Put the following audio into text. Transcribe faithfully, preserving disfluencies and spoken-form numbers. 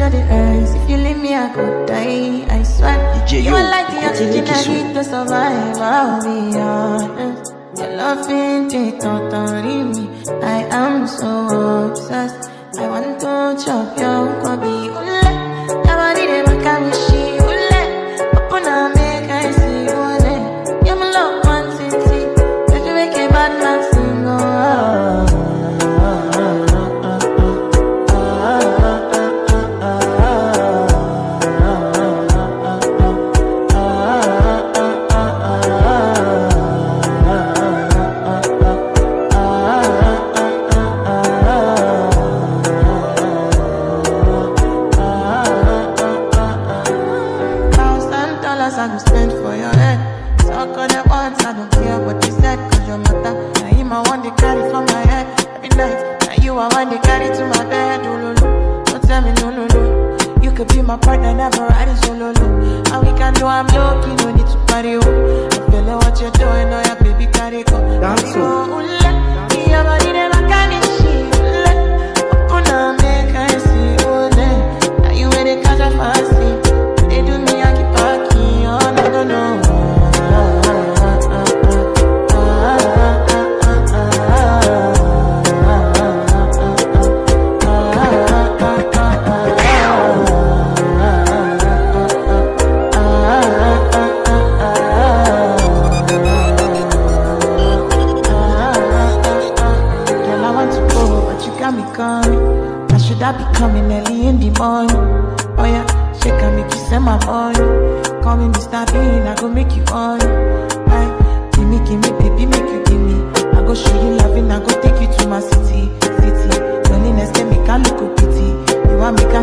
you're the earth. If you leave me, I could die. I swear. You are like the oxygen I need to survive. I'll be honest. Your loving the totori me. I am so obsessed. I want to chop your nkwobi. Ule, nobody never can she. Ule, open up, make I see. Ule, you're my love, Nwantiti. If you make a bad man sing, oh. I go spend for your head. Talk on the ones, I don't care what you said. Cause your matter, now you my one they carry from my head. Every night, now you are one they carry to my bed. Ololo, don't tell me no, no, no. You could be my partner, never riding solo. And we can do, I'm lucky, no need to party. I'm feeling what you're doing, oh yeah, baby, carry go. Dance so. Your body never can it, she. Open up, make I see, oh, now you ready, catch a fancy. They do me, I keep parking, oh, no, no, no. Girl, I want to go, but you got me coming. I should I be coming early in the morning? Oh yeah, shake and make you send my money. Call me Mister Bean, I go make you on. Aye, give me, give me, baby, make you give me. I go show you loving, I go take you to my city, city. Loneliness can make a look pity. You want me